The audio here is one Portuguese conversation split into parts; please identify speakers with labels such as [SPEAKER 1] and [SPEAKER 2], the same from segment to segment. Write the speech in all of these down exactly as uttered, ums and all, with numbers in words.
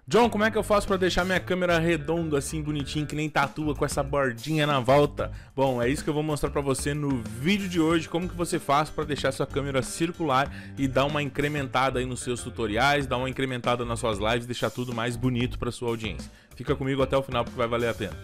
[SPEAKER 1] John, como é que eu faço pra deixar minha câmera redonda assim, bonitinha, que nem tatua, com essa bordinha na volta? Bom, é isso que eu vou mostrar pra você no vídeo de hoje, como que você faz pra deixar sua câmera circular e dar uma incrementada aí nos seus tutoriais, dar uma incrementada nas suas lives, deixar tudo mais bonito pra sua audiência. Fica comigo até o final porque vai valer a pena.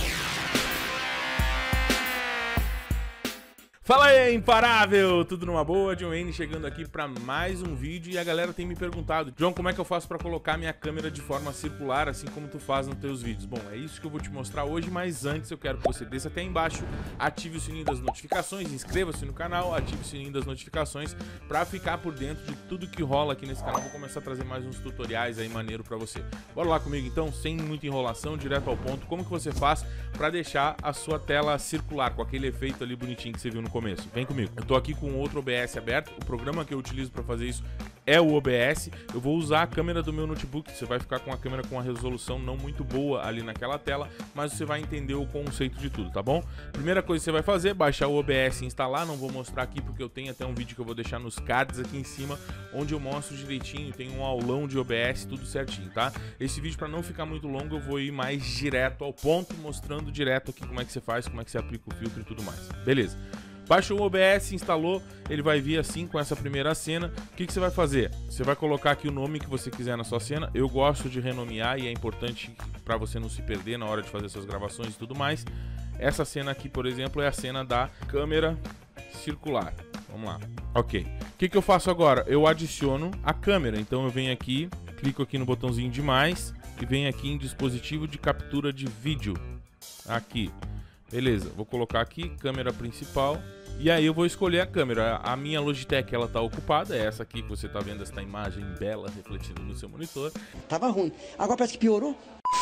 [SPEAKER 1] Fala aí, imparável! Tudo numa boa? John Wayne chegando aqui para mais um vídeo e a galera tem me perguntado: John, como é que eu faço para colocar minha câmera de forma circular, assim como tu faz nos teus vídeos? Bom, é isso que eu vou te mostrar hoje, mas antes eu quero que você desça até embaixo, ative o sininho das notificações, inscreva-se no canal, ative o sininho das notificações para ficar por dentro de tudo que rola aqui nesse canal. Vou começar a trazer mais uns tutoriais aí maneiro para você. Bora lá comigo então, sem muita enrolação, direto ao ponto. Como que você faz para deixar a sua tela circular, com aquele efeito ali bonitinho que você viu no começo? Vem comigo. Eu tô aqui com outro O B S aberto. O programa que eu utilizo para fazer isso é o O B S. Eu vou usar a câmera do meu notebook. Você vai ficar com a câmera com uma resolução não muito boa ali naquela tela, mas você vai entender o conceito de tudo, tá bom? Primeira coisa que você vai fazer, baixar o O B S e instalar. Não vou mostrar aqui porque eu tenho até um vídeo que eu vou deixar nos cards aqui em cima, onde eu mostro direitinho, tem um aulão de O B S, tudo certinho, tá? Esse vídeo, para não ficar muito longo, eu vou ir mais direto ao ponto, mostrando direto aqui como é que você faz, como é que você aplica o filtro e tudo mais. Beleza? Baixou o O B S, instalou, ele vai vir assim com essa primeira cena. O que, que você vai fazer? Você vai colocar aqui o nome que você quiser na sua cena. Eu gosto de renomear e é importante para você não se perder na hora de fazer suas gravações e tudo mais. Essa cena aqui, por exemplo, é a cena da câmera circular. Vamos lá. Ok. O que, que eu faço agora? Eu adiciono a câmera. Então eu venho aqui, clico aqui no botãozinho de mais e venho aqui em dispositivo de captura de vídeo. Aqui. Beleza, vou colocar aqui câmera principal e aí eu vou escolher a câmera. A minha Logitech, ela tá ocupada, é essa aqui que você tá vendo, essa imagem bela refletindo no seu monitor.
[SPEAKER 2] Tava ruim, agora parece que piorou.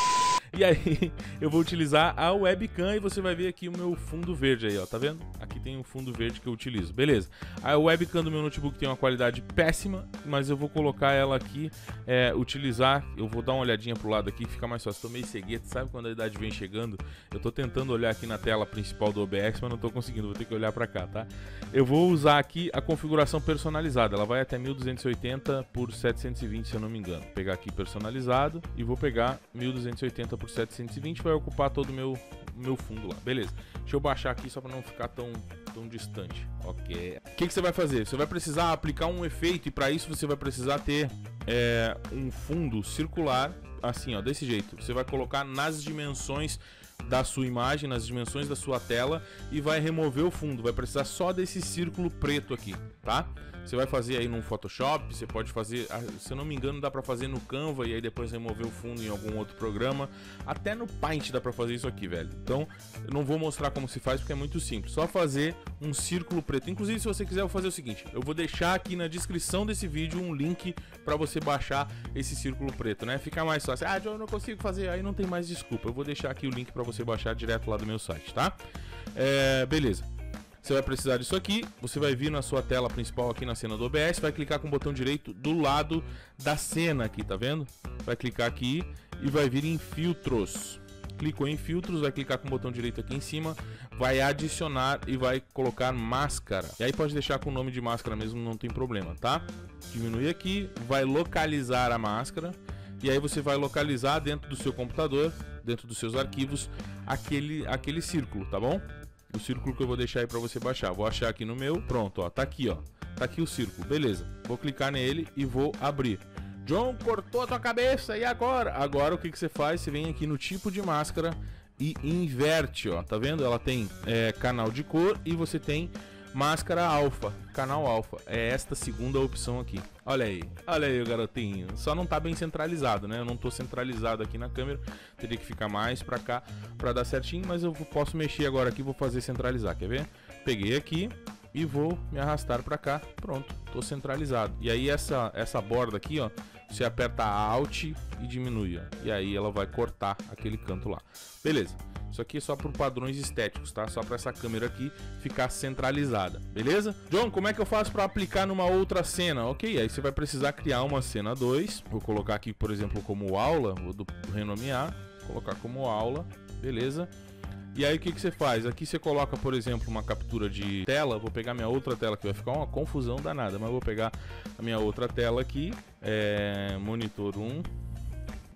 [SPEAKER 1] E aí eu vou utilizar a webcam e você vai ver aqui o meu fundo verde aí, ó, tá vendo? Aqui tem um fundo verde que eu utilizo, beleza. A webcam do meu notebook tem uma qualidade péssima, mas eu vou colocar ela aqui, é, utilizar, eu vou dar uma olhadinha pro lado aqui, fica mais fácil. Tô meio cegueta, sabe quando a idade vem chegando? Eu tô tentando olhar aqui na tela principal do O B S, mas não tô conseguindo, vou ter que olhar pra cá, tá? Eu vou usar aqui a configuração personalizada, ela vai até mil duzentos e oitenta por setecentos e vinte, se eu não me engano. Vou pegar aqui personalizado e vou pegar mil duzentos e oitenta por setecentos e vinte, vai ocupar todo o meu, meu fundo lá, beleza. Deixa eu baixar aqui só para não ficar tão, tão distante, ok. O que, que você vai fazer? Você vai precisar aplicar um efeito e para isso você vai precisar ter é, um fundo circular, assim ó, desse jeito. Você vai colocar nas dimensões da sua imagem, nas dimensões da sua tela e vai remover o fundo, vai precisar só desse círculo preto aqui, tá? Você vai fazer aí no Photoshop, você pode fazer, se eu não me engano, dá pra fazer no Canva e aí depois remover o fundo em algum outro programa. Até no Paint dá pra fazer isso aqui, velho. Então, eu não vou mostrar como se faz porque é muito simples. Só fazer um círculo preto. Inclusive, se você quiser, eu vou fazer o seguinte. Eu vou deixar aqui na descrição desse vídeo um link pra você baixar esse círculo preto, né? Fica mais fácil. Ah, eu não consigo fazer, aí não tem mais desculpa. Eu vou deixar aqui o link pra você baixar direto lá do meu site, tá? É, beleza. Você vai precisar disso aqui, você vai vir na sua tela principal aqui na cena do O B S, vai clicar com o botão direito do lado da cena aqui, tá vendo? Vai clicar aqui e vai vir em filtros. Clicou em filtros, vai clicar com o botão direito aqui em cima, vai adicionar e vai colocar máscara. E aí pode deixar com o nome de máscara mesmo, não tem problema, tá? Diminui aqui, vai localizar a máscara e aí você vai localizar dentro do seu computador, dentro dos seus arquivos, aquele, aquele círculo, tá bom? O círculo que eu vou deixar aí pra você baixar. Vou achar aqui no meu. Pronto, ó. Tá aqui, ó. Tá aqui o círculo. Beleza. Vou clicar nele e vou abrir. John, cortou a tua cabeça. E agora? Agora o que que você faz? Você vem aqui no tipo de máscara e inverte, ó. Tá vendo? Ela tem é, canal de cor e você tem máscara alfa. Canal alfa. É esta segunda opção aqui. Olha aí. Olha aí o garotinho. Só não tá bem centralizado, né? Eu não tô centralizado aqui na câmera. Teria que ficar mais pra cá pra dar certinho. Mas eu posso mexer agora aqui. Vou fazer centralizar. Quer ver? Peguei aqui e vou me arrastar pra cá. Pronto. Tô centralizado. E aí essa, essa borda aqui, ó. Você aperta Alt e diminui, ó. E aí ela vai cortar aquele canto lá. Beleza. Isso aqui é só por padrões estéticos, tá? Só para essa câmera aqui ficar centralizada, beleza? John, como é que eu faço para aplicar numa outra cena? Ok, aí você vai precisar criar uma cena dois. Vou colocar aqui, por exemplo, como aula. Vou renomear, colocar como aula, beleza? E aí o que que você faz? Aqui você coloca, por exemplo, uma captura de tela. Vou pegar minha outra tela, que vai ficar uma confusão danada, mas vou pegar a minha outra tela aqui, é, monitor um.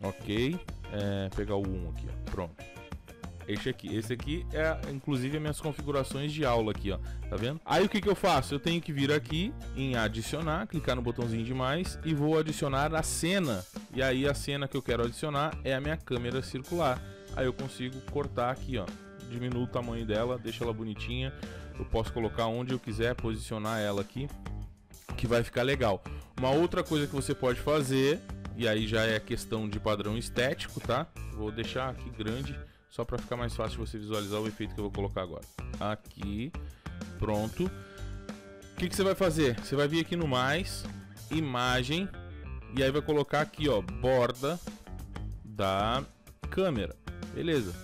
[SPEAKER 1] Ok. É, pegar o um aqui, ó. Pronto. Esse aqui, esse aqui é inclusive as minhas configurações de aula aqui, ó, tá vendo? Aí o que que eu faço? Eu tenho que vir aqui em adicionar, clicar no botãozinho de mais e vou adicionar a cena. E aí a cena que eu quero adicionar é a minha câmera circular. Aí eu consigo cortar aqui, ó, diminuo o tamanho dela, deixa ela bonitinha. Eu posso colocar onde eu quiser, posicionar ela aqui, que vai ficar legal. Uma outra coisa que você pode fazer, e aí já é questão de padrão estético, tá? Vou deixar aqui grande, só para ficar mais fácil você visualizar o efeito que eu vou colocar agora. Aqui, pronto. O que que você vai fazer? Você vai vir aqui no mais, imagem, e aí vai colocar aqui, ó, borda da câmera. Beleza.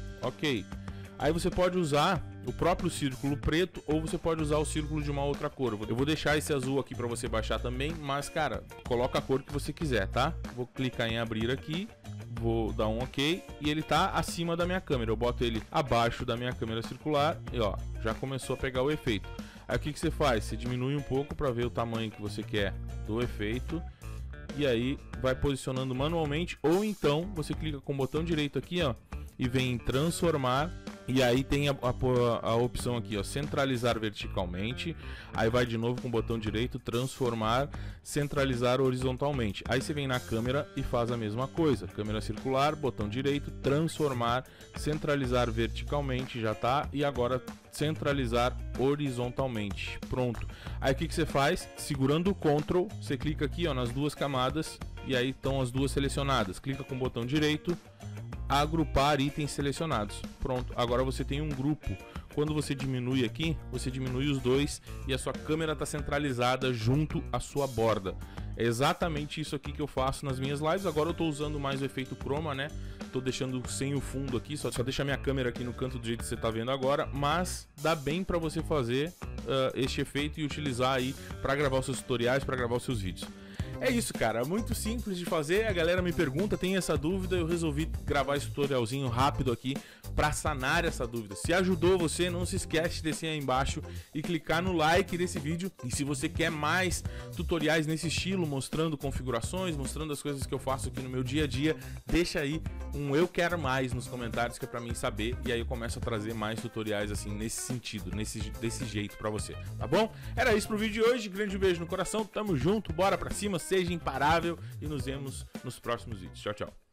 [SPEAKER 1] Ok. Aí você pode usar o próprio círculo preto ou você pode usar o círculo de uma outra cor. Eu vou deixar esse azul aqui para você baixar também, mas cara, coloca a cor que você quiser, tá? Vou clicar em abrir aqui. Vou dar um ok e ele tá acima da minha câmera. Eu boto ele abaixo da minha câmera circular e ó, já começou a pegar o efeito. Aí o que que você faz? Você diminui um pouco para ver o tamanho que você quer do efeito e aí vai posicionando manualmente, ou então você clica com o botão direito aqui, ó, e vem em transformar. E aí tem a, a, a opção aqui, ó, centralizar verticalmente. Aí vai de novo com o botão direito, transformar, centralizar horizontalmente. Aí você vem na câmera e faz a mesma coisa. Câmera circular, botão direito, transformar, centralizar verticalmente, já tá. E agora centralizar horizontalmente. Pronto. Aí o que que você faz? Segurando o Ctrl, você clica aqui, ó, nas duas camadas e aí estão as duas selecionadas. Clica com o botão direito, agrupar itens selecionados. Pronto, agora você tem um grupo. Quando você diminui aqui, você diminui os dois e a sua câmera está centralizada junto à sua borda. É exatamente isso aqui que eu faço nas minhas lives. Agora eu estou usando mais o efeito chroma, né? Estou deixando sem o fundo aqui, só, só deixar minha câmera aqui no canto do jeito que você está vendo agora. Mas dá bem para você fazer uh, este efeito e utilizar aí para gravar os seus tutoriais, para gravar os seus vídeos. É isso, cara, muito simples de fazer. A galera me pergunta, tem essa dúvida, eu resolvi gravar esse tutorialzinho rápido aqui para sanar essa dúvida. Se ajudou você, não se esquece de descer aí embaixo e clicar no like desse vídeo. E se você quer mais tutoriais nesse estilo, mostrando configurações, mostrando as coisas que eu faço aqui no meu dia a dia, deixa aí um eu quero mais nos comentários, que é para mim saber, e aí eu começo a trazer mais tutoriais assim nesse sentido, nesse desse jeito para você, tá bom? Era isso pro vídeo de hoje, grande beijo no coração, tamo junto, bora pra cima, seja imparável e nos vemos nos próximos vídeos. Tchau, tchau.